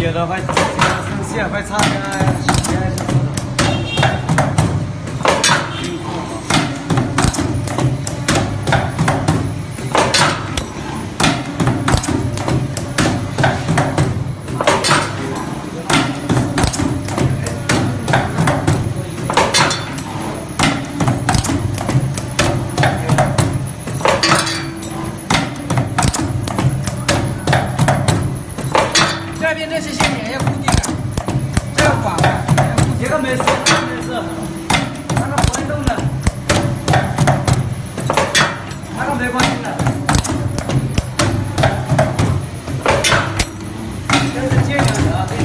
觉得快生气了，快擦开。 这边这些线也要固定的，这要绑的。 这个没事，没事，那个不会动的，那个没关系的。这是接两的，